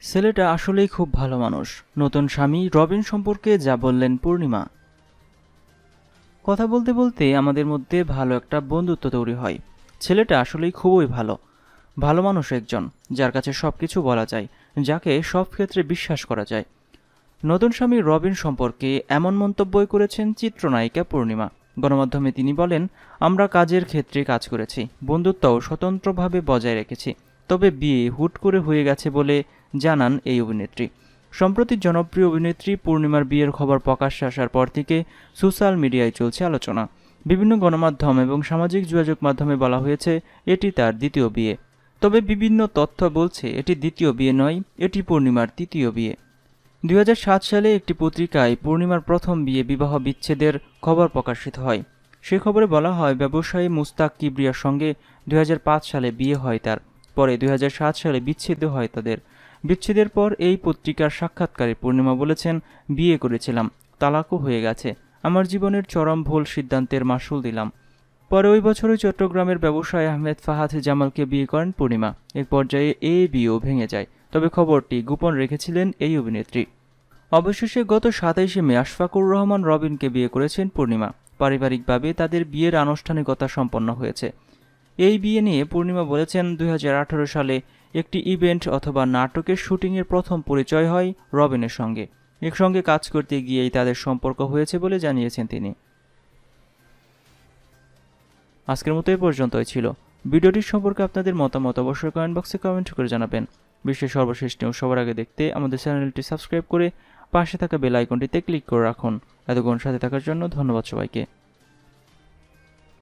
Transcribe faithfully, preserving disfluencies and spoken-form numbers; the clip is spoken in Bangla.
ছেলেটা আসলেই খুব ভালো মানুষ। নতুন স্বামী রবিন সম্পর্কে যা বললেন পূর্ণিমা। কথা বলতে বলতে আমাদের মধ্যে ভালো একটা বন্ধুত্ব তৈরি হয়। ছেলেটা আসলেই খুবই ভালো ভালো মানুষ, একজন যার কাছে সবকিছু বলা যায়, যাকে সব ক্ষেত্রে বিশ্বাস করা যায়। নতুন স্বামী রবিন সম্পর্কে এমন মন্তব্যই করেছেন চিত্রনায়িকা পূর্ণিমা। গণমাধ্যমে তিনি বলেন, আমরা কাজের ক্ষেত্রে কাজ করেছি, বন্ধুত্বও স্বতন্ত্রভাবে বজায় রেখেছি, তবে বিয়ে হুট করে হয়ে গেছে বলে জানান এই অভিনেত্রী। সম্প্রতি জনপ্রিয় অভিনেত্রী পূর্ণিমার বিয়ের খবর প্রকাশ্যে আসার পর থেকে সোশ্যাল মিডিয়ায় চলছে আলোচনা। বিভিন্ন গণমাধ্যম এবং সামাজিক যোগাযোগ মাধ্যমে বলা হয়েছে এটি তার দ্বিতীয় বিয়ে। তবে বিভিন্ন তথ্য বলছে এটি দ্বিতীয় বিয়ে নয়, এটি পূর্ণিমার তৃতীয় বিয়ে। দুই হাজার সাত সালে একটি পত্রিকায় পূর্ণিমার প্রথম বিয়ে বিবাহ বিচ্ছেদের খবর প্রকাশিত হয়। সে খবরে বলা হয়, ব্যবসায়ী মুস্তাক কিবরিয়ার সঙ্গে দুই হাজার পাঁচ সালে বিয়ে হয় তার। পরে দুই হাজার সাত সালে বিচ্ছেদ হয় তাদের। বিচ্ছেদের পর এই পত্রিকার সাক্ষাৎকারে পূর্ণিমা বলেছেন, বিয়ে করেছিলাম, তালাকও হয়ে গেছে, আমার জীবনের চরম ভুল সিদ্ধান্তের মাসুল দিলাম। পরে ওই বছরই চট্টগ্রামের ব্যবসায়ী আহমেদ ফাহাদ জামালকে বিয়ে করেন পূর্ণিমা। এক পর্যায়ে এই বিয়েও ভেঙে যায়, তবে খবরটি গোপন রেখেছিলেন এই অভিনেত্রী। অবশেষে গত সাতাইশে মে আশফাকুর রহমান রবিনকে বিয়ে করেছেন পূর্ণিমা। পারিবারিকভাবে তাদের বিয়ের আনুষ্ঠানিকতা সম্পন্ন হয়েছে। এই বিয়ে নিয়ে পূর্ণিমা বলেছেন, দুই হাজার আঠারো সালে একটি ইভেন্ট অথবা নাটকের শুটিংয়ের প্রথম পরিচয় হয় রবিনের সঙ্গে। একসঙ্গে কাজ করতে গিয়েই তাদের সম্পর্ক হয়েছে বলে জানিয়েছেন তিনি। আজকের মতো এ পর্যন্তই ছিল। ভিডিওটি সম্পর্কে আপনাদের মতামত অবশ্যই কমেন্ট বক্সে কমেন্ট করে জানাবেন। বিশ্বের সর্বশেষ নিউজ সবার আগে দেখতে আমাদের চ্যানেলটি সাবস্ক্রাইব করে পাশে থাকা বেল আইকনটিতে ক্লিক করে রাখুন। এতক্ষণ সাথে থাকার জন্য ধন্যবাদ সবাইকে।